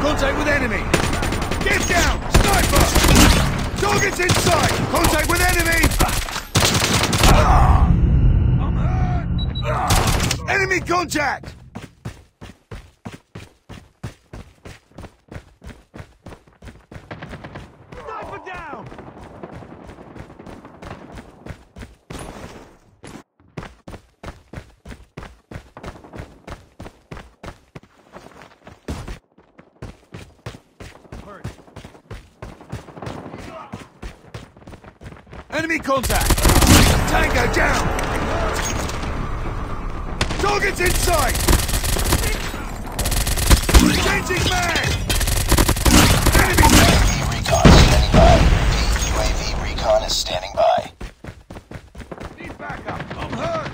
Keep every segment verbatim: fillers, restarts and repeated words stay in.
Contact with enemy! Get down! Sniper! Target's inside! Contact with enemy! I'm hurt! Enemy contact! Sniper down! Enemy contact! Tango down! Target's inside! Changing man! Enemy U A V recon is standing by. U A V recon is standing by. Need backup! I'm hurt!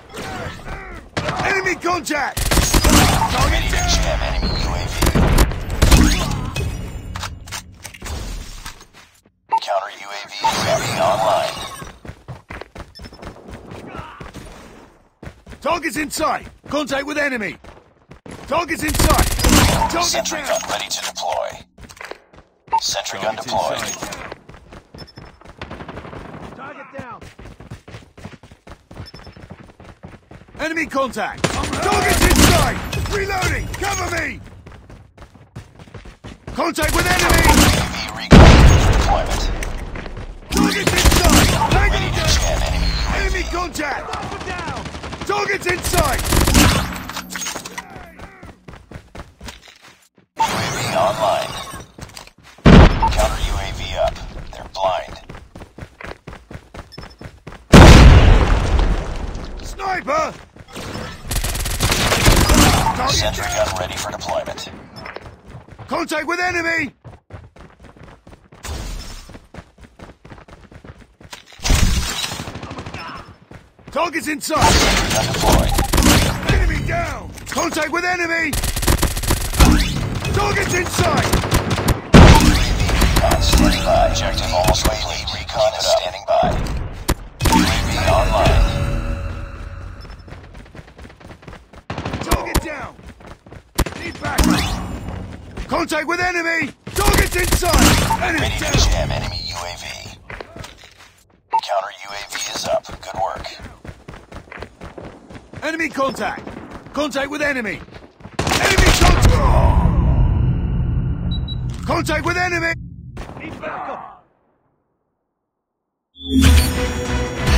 Enemy contact! Ready to jam enemy U A V. Counter U A V is heavy online. Target's inside! Contact with enemy! Target's inside! Target Sentry down! gun ready to deploy. Sentry gun Target's deployed. inside. Target down! Enemy contact! Target's inside! Reloading! Cover me! Contact with enemy! U A V recon deployment. Target's inside! Tango Ready to down! jam enemy U A V. Enemy contact! Down! Target's inside! U A V online. Counter U A V up. They're blind. Sniper! Target Sentry down! gun ready for deployment. Contact with enemy! Target's inside! Sentry gun deployed. Enemy down! Contact with enemy! Target's inside! Recon standing by. Objective almost complete. Recon is standing by. U A V online. Target down! Need backup! Contact with enemy! Target's inside! Enemy Ready to down! jam enemy U A V. Counter U A V is up. Good work. Enemy contact! Contact with enemy! Enemy contact! Contact with enemy! Need backup!